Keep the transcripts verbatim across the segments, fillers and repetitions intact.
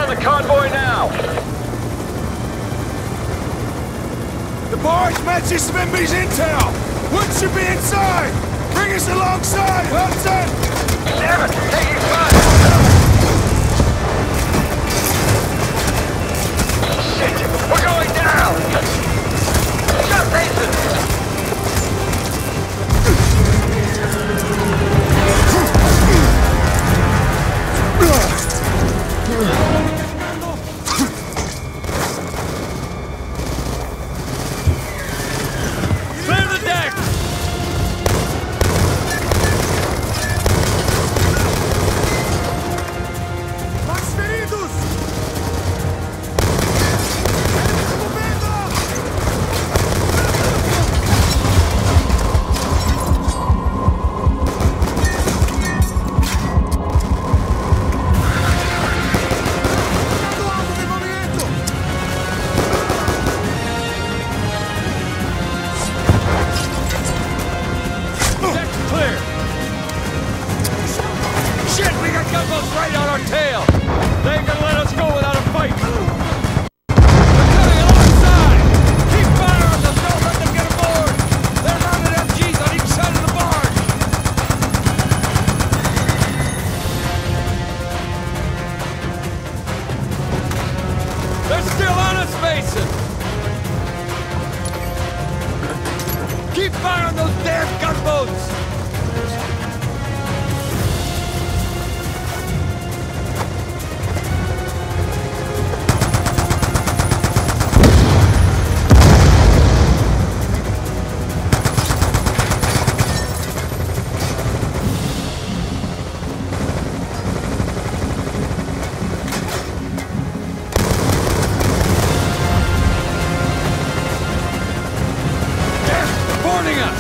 on the convoy now! The barge matches Svenby's intel! Wood should be inside! Bring us alongside, Hudson! Damn it! Taking fire! Shit! We're going down! Shut Mason! Clear the deck! Más feridos! Deck's clear! Shit, we got gunboats right on our tail! They ain't gonna let us go without a fight! They're coming alongside! Keep fire on them! Don't let them get aboard! They're mounted M Gs on each side of the barge! They're still on us, Mason! Keep fire on those damn gunboats! They're boarding us!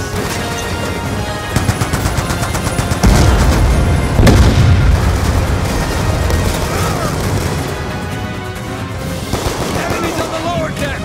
Enemies on the lower deck!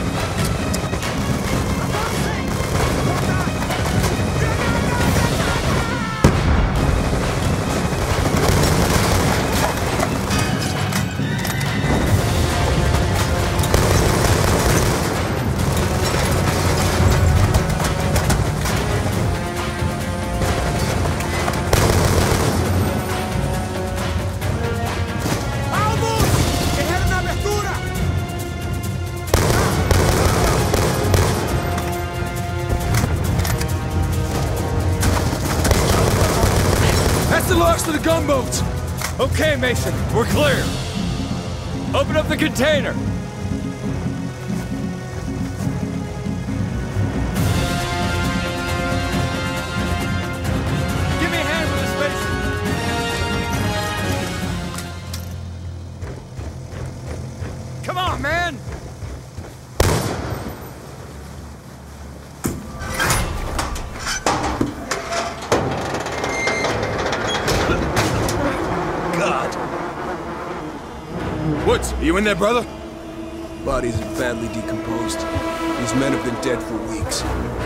¡Vamos! ¡Que era una abertura! That's the logs to the gunboats! Okay, Mason, we're clear. Open up the container. Give me a hand with this, Mason. Come on, man! God! Woods, are you in there, brother? Bodies are badly decomposed. These men have been dead for weeks.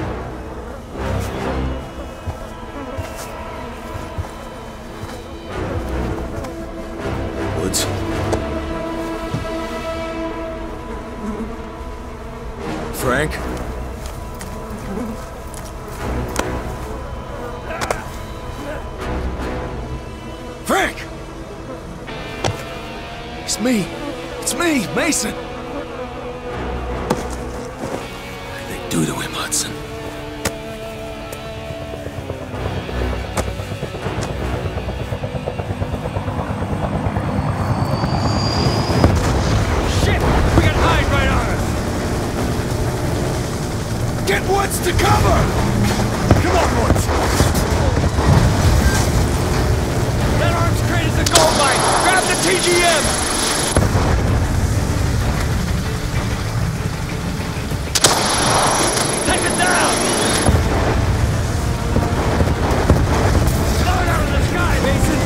Woods. Frank? Frank! It's me. It's me, Mason. What did they do to him, Hudson? Shit! We got Hyde right on us! Get Woods to cover! Come on, Woods! That arms crate is a gold mine! Grab the T G M! Take it down! Blow it out of the sky, Mason!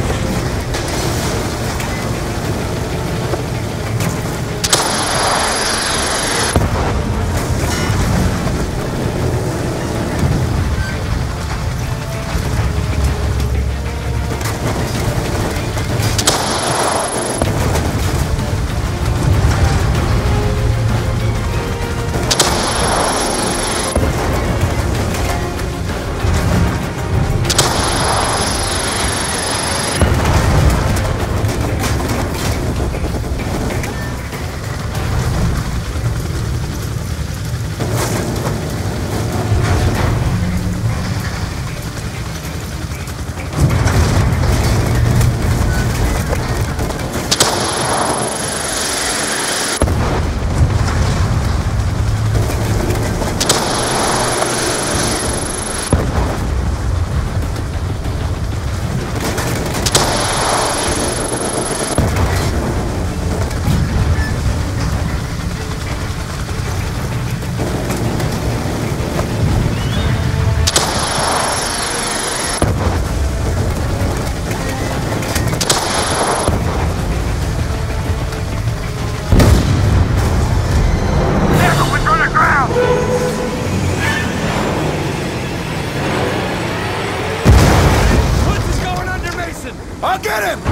I'll get him!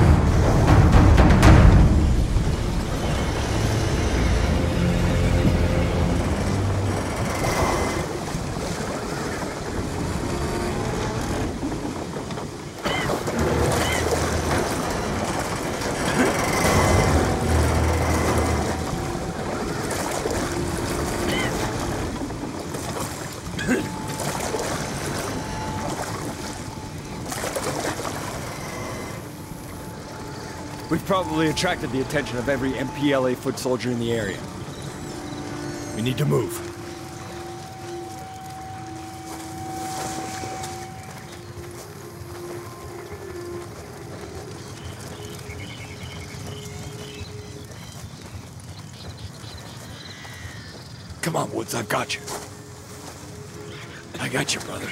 We've probably attracted the attention of every M P L A foot soldier in the area. We need to move. Come on, Woods, I've got you. I got you, brother.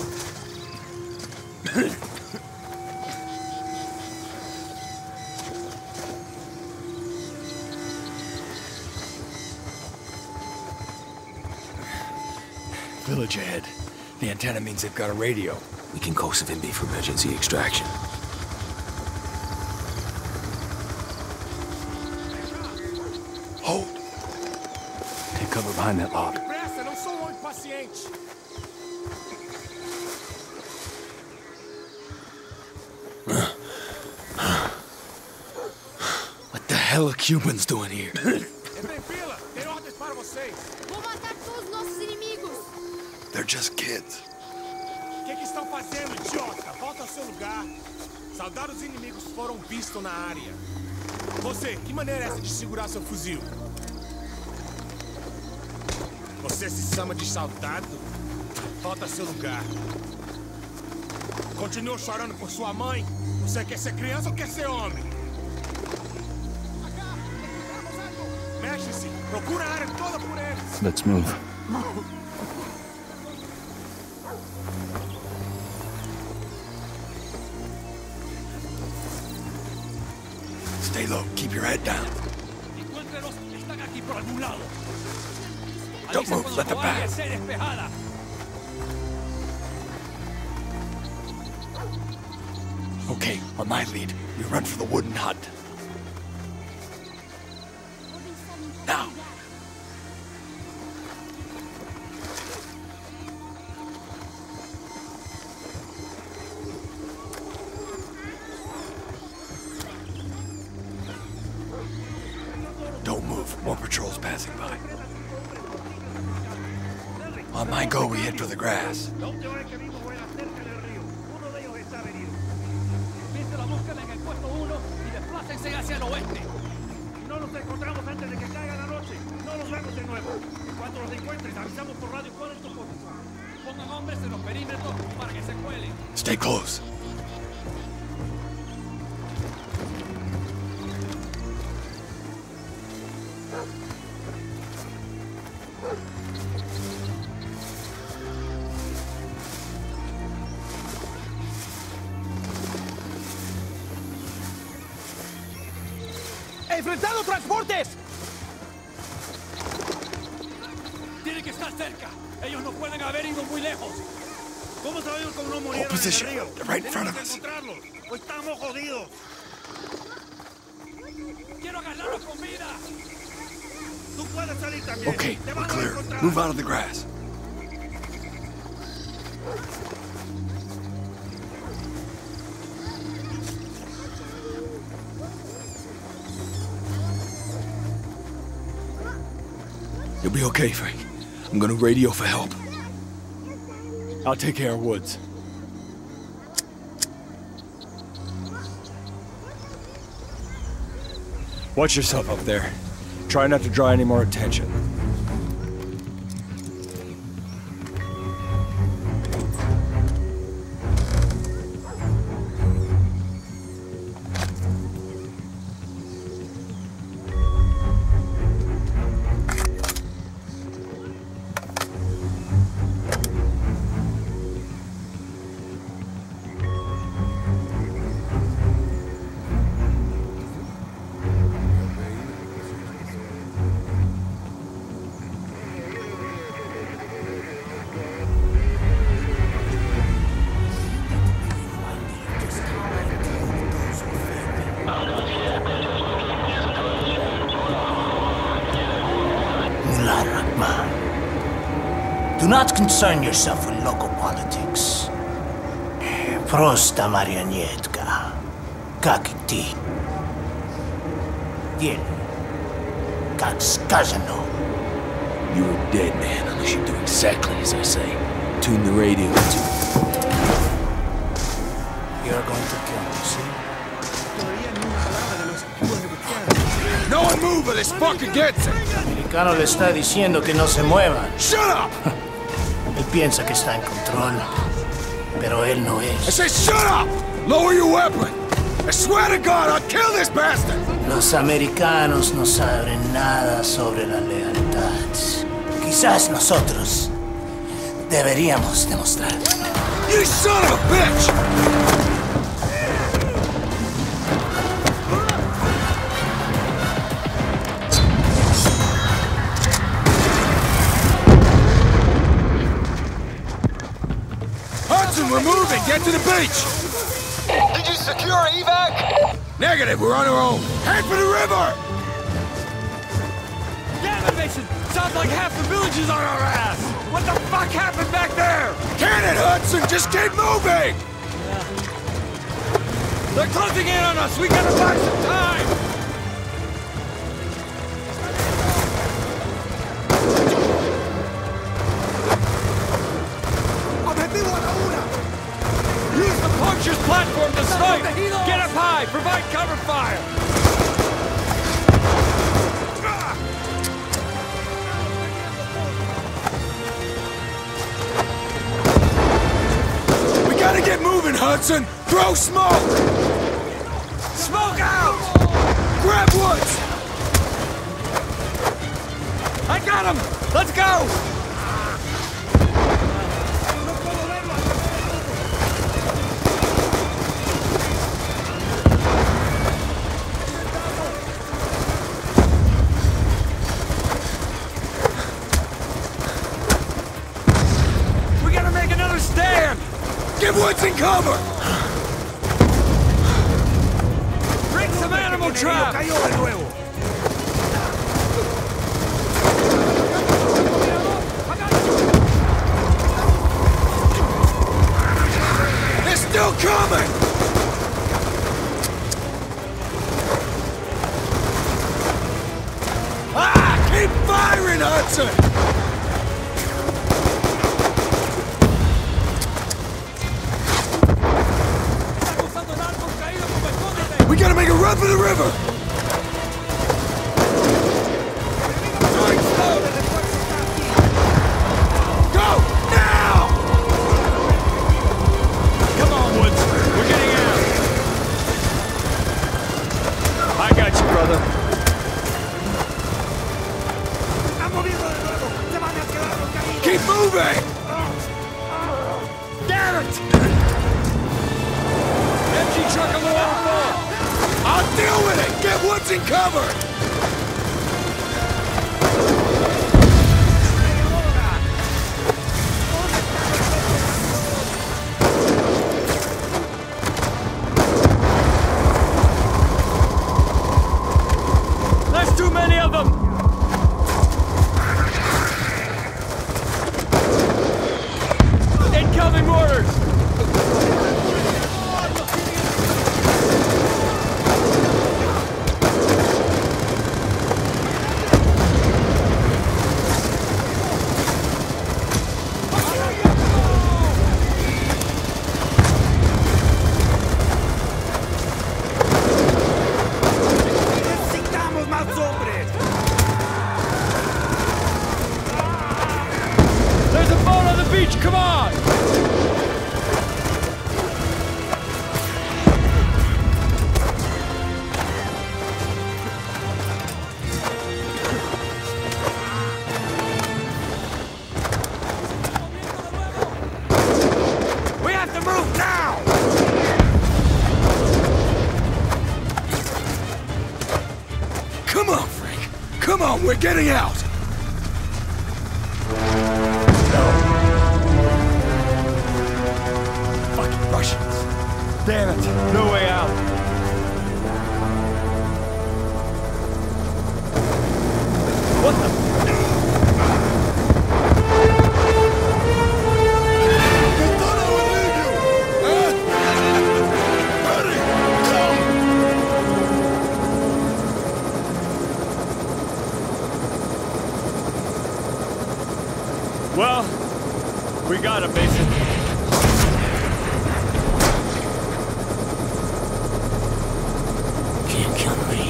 Village ahead. The antenna means they've got a radio. We can call Savimbi for emergency extraction. Hold. Take cover behind that log. Pressa, não sou um impaciente. What the hell are Cubans doing here? Entrem em fila, tem ordens para vocês. Vou matar todos os nossos inimigos! They're just kids. O que, que estão fazendo, idiota? Volta ao seu lugar. Soldados inimigos foram vistos na área. Você, que maneira é essa de segurar seu fuzil? Você se chama de soldado? Volta ao seu lugar. Continua chorando por sua mãe? Você quer ser criança ou quer ser homem? Mexe-se! Procura a área toda por eles! Let's move. Stay low. Keep your head down. Encuéntrenos, están aquí por algún lado. Don't move. Let them pass. Okay, on my lead, we run for the wooden hut. Now. Don't move. More patrols passing by. On my go, we head for the grass. No los encontramos antes de que caiga la noche. No los vemos de nuevo. Cuando los encuentres, avisamos por radio cuál es tu posición. Pongan hombres en los perímetros para que se cuelen. Stay close. ¡Enfrentado transportes! Tiene que estar cerca. Ellos no pueden haber ido muy lejos. ¿Cómo sabemos cómo no murieron en el position. río? They're right in front of Tenemos us. que encontrarlos. O estamos jodidos. Quiero ganarlos con vida. Tú puedes salir también. Okay, Te we're van a clear. encontrar. Move out of the grass. You'll be okay, Frank. I'm gonna radio for help. I'll take care of Woods. Watch yourself up there. Try not to draw any more attention. not concern yourself with local politics. Prosta marionetka. Как и ты. Bien. Как сказано. You're a dead man unless you do exactly as I say. Tune the radio to... You're going to kill me, see? No one move or this fucker gets it! El americano le está diciendo que no se muevan. Shut up! Él piensa que está en control, pero él no I es. say shut up! Lower your weapon! I swear to God, I'll kill this bastard! Los americanos no saben nada sobre la lealtad. Quizás nosotros deberíamos demostrar. You son of a bitch! Hudson, we're moving! Get to the beach! Did you secure evac? Negative, we're on our own. Head for the river! Damn it, Mason! Sounds like half the village is on our ass! What the fuck happened back there? Can it, Hudson? Just keep moving! They're closing in on us! We gotta buy some time! Use the puncture's platform to snipe! Get up high! Provide cover fire! We gotta get moving, Hudson! Throw smoke! Smoke out! Grab Woods! I got him! Let's go! We gotta make another stand! Give Woodson cover! Bring some animal trap! They're still coming! Ah! Keep firing, Hudson! We gotta make a run for the river! Go! Now! Come on, Woods. We're getting out. I got you, brother. Keep moving! Damn it! M G truck on the waterfall! I'll deal with it! Get Woodson cover! There's too many of them! Incoming orders! There's a boat on the beach, come on! We have to move now! Come on, Frank! Come on, we're getting out! Fucking Russians! Damn it, no way out! What the? We got him, Mason. Can't kill me.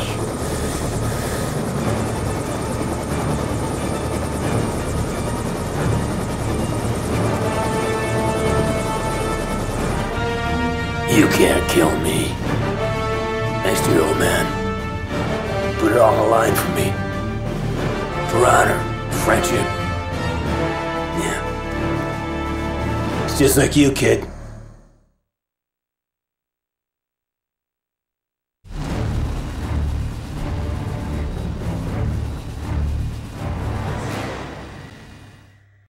You can't kill me. Thanks to you, old man. Put it all on the line for me. For honor, friendship. Yeah. It's just like you, kid.